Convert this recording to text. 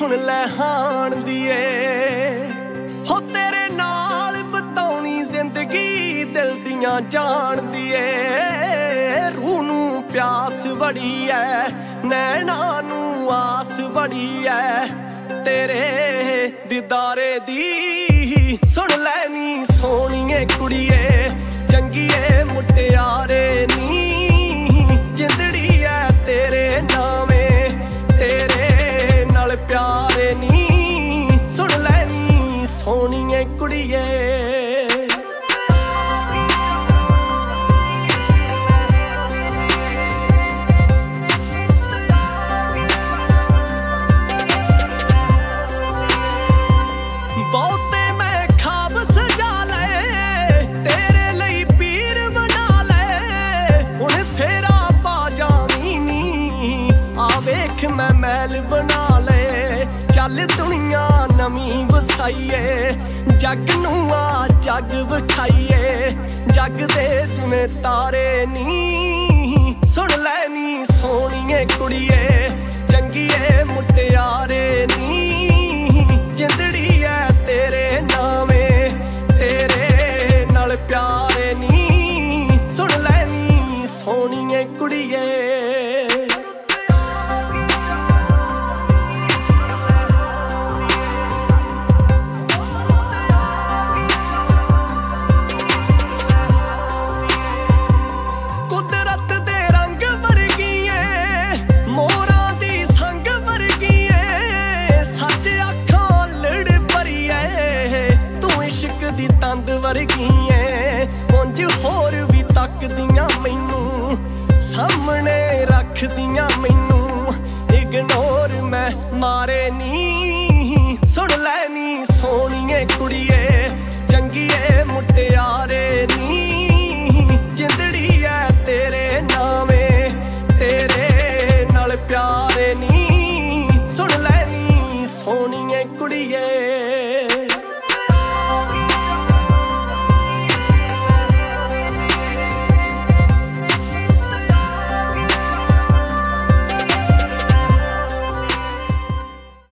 सुन लै हाण दिए हो तेरे नाल बताउणी जिंदगी दिल दियां जान दिए। रूह नूं प्यास बड़ी है नैना नूं आस बड़ी है तेरे दीदारे दी। सुन लैनी सोहणीए कुड़िए चंगीए मुटियारे नी जिंदड़ी है तेरे नावे तेरे नाल प्यारे नी। सुन लैनी सोहणीए कुड़िए बहुते मैं खाब सजा ले तेरे लई पीर बना ले। हुण फेरा पा जावी नी आ वेख मैं मैल बना ले। चल दुनिया नवीं वसाईए जग नूं आ जग विखाईए जग दे जिवें तारे नी। सुन लैनी सोहणीए कुड़िए चंगीए मुटियारे नी जिंदड़ी है तेरे नावे तेरे नाल प्यारे नी। सुन लैनी सोहणीए कुड़िए कुदरत दे रंग वर्गीए मोरां दी संग वर्गीए सच अखां लड़ भरीए तू इश्क दी तंद वर्गीए। उंज होर भी तकदियां मैनू सामने रखदियां मैनू इग्नोर मैं मारे नी। सुन लैनी सोहणीए कुड़िए चंगीए मुटियारे नी